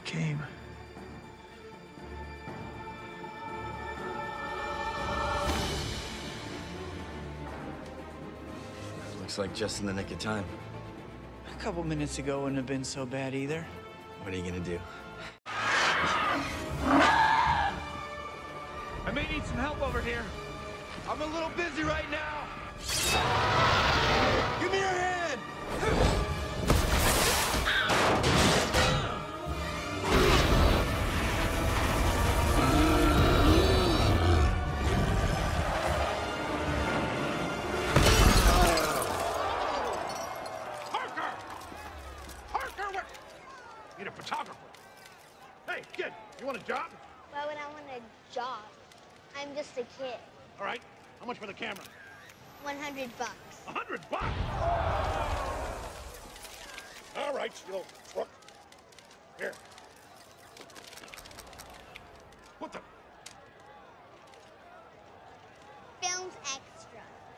came. Looks like just in the nick of time. A couple minutes ago wouldn't have been so bad either. What are you gonna do? I may need some help over here. I'm a little busy right now. Give me your hand! Parker, what? Need a photographer. Hey, kid, you want a job? Why would I want a job? I'm just a kid. All right, how much for the camera? $100. $100? All right, you little crook. Here. What the? Film's extra.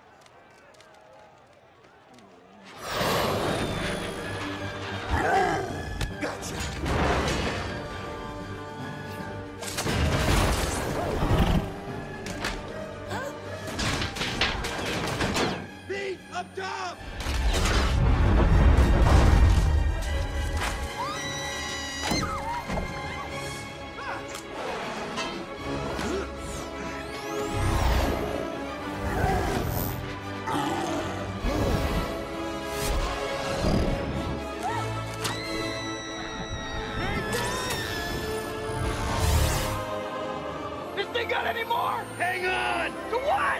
Gotcha. Pete, up top! This thing got any more? Hang on! To what?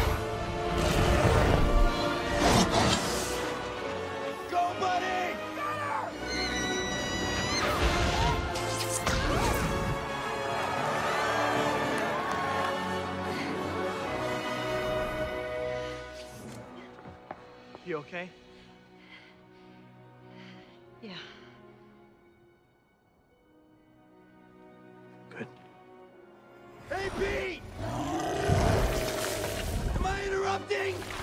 Go, buddy! You okay? Yeah. Good. Hey, Pete! Am I interrupting?